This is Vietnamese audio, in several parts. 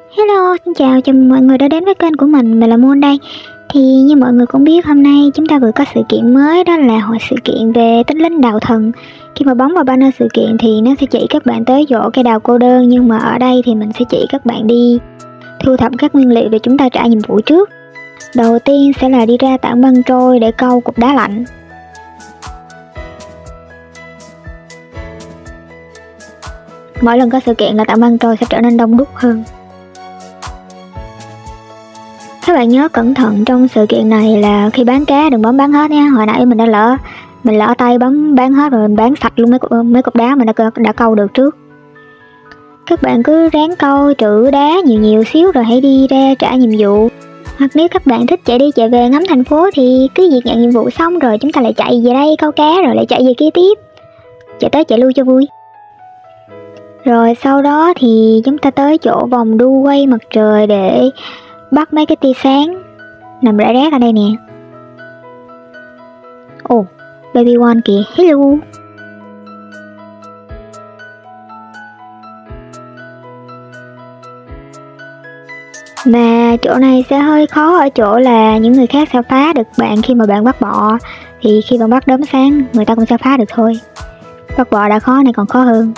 Hello, xin chào mọi người đã đến với kênh của mình là Moon đây. Thì như mọi người cũng biết, hôm nay chúng ta vừa có sự kiện mới, đó là hội sự kiện về tinh linh đào thần. Khi mà bấm vào banner sự kiện thì nó sẽ chỉ các bạn tới chỗ cây đào cô đơn, nhưng mà ở đây thì mình sẽ chỉ các bạn đi thu thập các nguyên liệu để chúng ta trả nhiệm vụ trước. Đầu tiên sẽ là đi ra tảng băng trôi để câu cục đá lạnh. Mỗi lần có sự kiện là tảng băng trôi sẽ trở nên đông đúc hơn. Các bạn nhớ cẩn thận trong sự kiện này là khi bán cá đừng bấm bán hết nha. Hồi nãy mình lỡ tay bấm bán hết rồi, mình bán sạch luôn mấy cục đá mình đã câu được trước. Các bạn cứ ráng câu trữ đá nhiều xíu rồi hãy đi ra trả nhiệm vụ. Hoặc nếu các bạn thích chạy đi chạy về ngắm thành phố thì cứ việc nhận nhiệm vụ xong rồi chúng ta lại chạy về đây câu cá rồi lại chạy về kia tiếp. Chạy tới chạy lui cho vui. Rồi sau đó thì chúng ta tới chỗ vòng đu quay mặt trời để bắt mấy cái tia sáng nằm rải rác ở đây nè. Ồ, Baby One kìa, hello. Mà chỗ này sẽ hơi khó ở chỗ là những người khác sẽ phá được bạn khi mà bạn bắt bọ. Thì khi bạn bắt đốm sáng, người ta cũng sẽ phá được thôi. Bắt bọ đã khó, này còn khó hơn.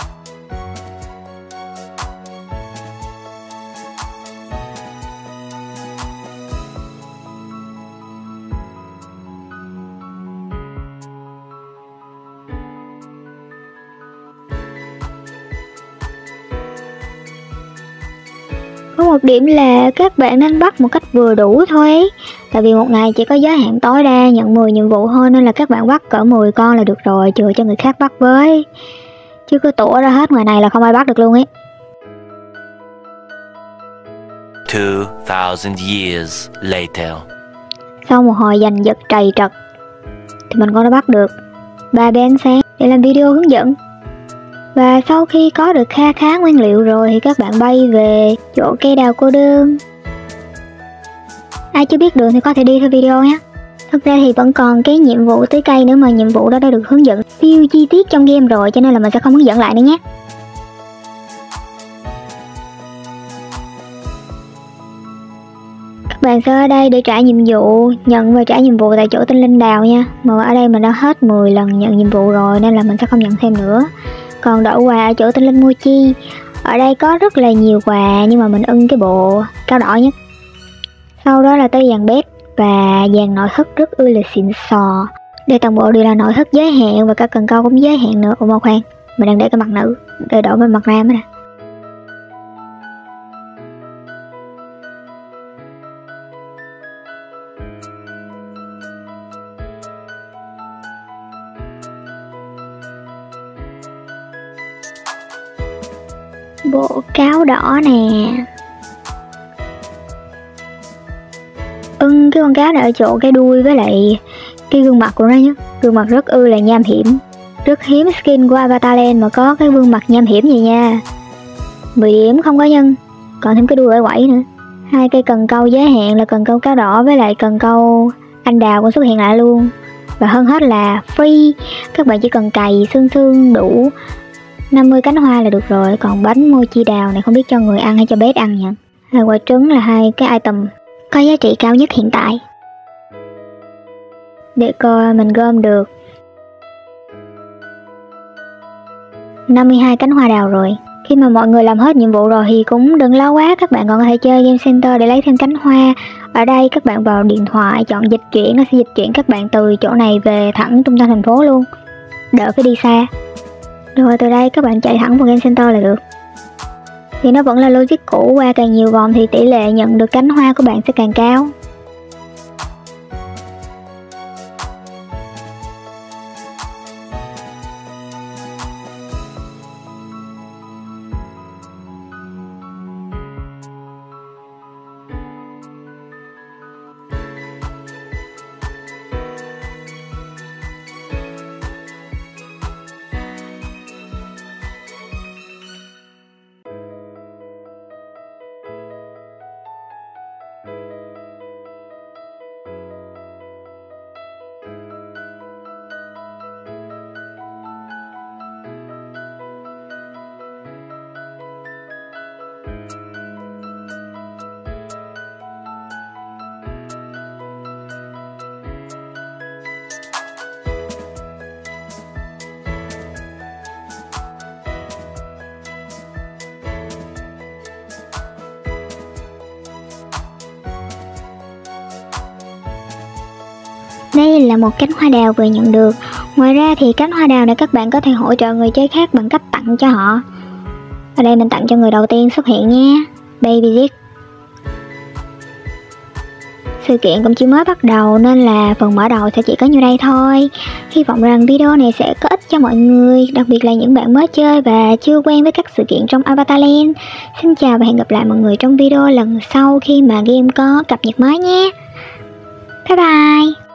Có một điểm là các bạn nên bắt một cách vừa đủ thôi ấy. Tại vì một ngày chỉ có giới hạn tối đa nhận 10 nhiệm vụ thôi, nên là các bạn bắt cỡ 10 con là được rồi, chừa cho người khác bắt với. Chứ cứ tủa ra hết ngoài này là không ai bắt được luôn ấy. 2000 years later. Sau một hồi giành giật trầy trật thì mình cũng đã bắt được 3 bé ánh sáng để làm video hướng dẫn. Và sau khi có được kha khá nguyên liệu rồi thì các bạn bay về chỗ cây đào cô đơn. Ai chưa biết đường thì có thể đi theo video nhé. Thực ra thì vẫn còn cái nhiệm vụ tưới cây nữa, mà nhiệm vụ đó đã được hướng dẫn siêu chi tiết trong game rồi, cho nên là mình sẽ không hướng dẫn lại nữa nhé. Các bạn sẽ ở đây để trả nhiệm vụ, nhận và trả nhiệm vụ tại chỗ tinh linh đào nha. Mà ở đây mình đã hết 10 lần nhận nhiệm vụ rồi nên là mình sẽ không nhận thêm nữa. Còn đổi quà ở chỗ tinh linh Mochi, ở đây có rất là nhiều quà nhưng mà mình ưng cái bộ cáo đỏ nhất. Sau đó là tới dàn bếp và dàn nội thất rất là xịn sò. Đây toàn bộ đều là nội thất giới hạn và cả cần câu cũng giới hạn nữa. Ủa mà khoan, mình đang để cái mặt nữ, để đổi bên mặt nam nè. Bộ cáo đỏ nè. Cái con cáo này ở chỗ cái đuôi với lại cái gương mặt của nó nhé. Gương mặt rất là nham hiểm. Rất hiếm skin của Avatar Land mà có cái gương mặt nham hiểm vậy nha. 10 điểm không có nhân. Còn thêm cái đuôi ở quẩy nữa. 2 cây cần câu giới hạn là cần câu cáo đỏ với lại cần câu anh đào cũng xuất hiện lại luôn. Và hơn hết là free. Các bạn chỉ cần cày xương đủ 50 cánh hoa là được rồi. Còn bánh mochi đào này không biết cho người ăn hay cho bé ăn nha. 2 quả trứng là 2 cái item có giá trị cao nhất hiện tại. Để coi mình gom được 52 cánh hoa đào rồi. Khi mà mọi người làm hết nhiệm vụ rồi thì cũng đừng lo quá. Các bạn còn có thể chơi Game Center để lấy thêm cánh hoa. Ở đây các bạn vào điện thoại chọn dịch chuyển, nó sẽ dịch chuyển các bạn từ chỗ này về thẳng trung tâm thành phố luôn, đỡ phải đi xa. Rồi từ đây các bạn chạy thẳng vào Game Center là được. Thì nó vẫn là logic cũ, qua càng nhiều vòng thì tỷ lệ nhận được cánh hoa của bạn sẽ càng cao. Đây là một cánh hoa đào vừa nhận được. Ngoài ra thì cánh hoa đào này các bạn có thể hỗ trợ người chơi khác bằng cách tặng cho họ. Ở đây mình tặng cho người đầu tiên xuất hiện nha, Baby Zig. Sự kiện cũng chỉ mới bắt đầu nên là phần mở đầu sẽ chỉ có nhiêu đây thôi. Hy vọng rằng video này sẽ có ích cho mọi người, đặc biệt là những bạn mới chơi và chưa quen với các sự kiện trong Avatar Land. Xin chào và hẹn gặp lại mọi người trong video lần sau khi mà game có cập nhật mới nhé. Bye bye.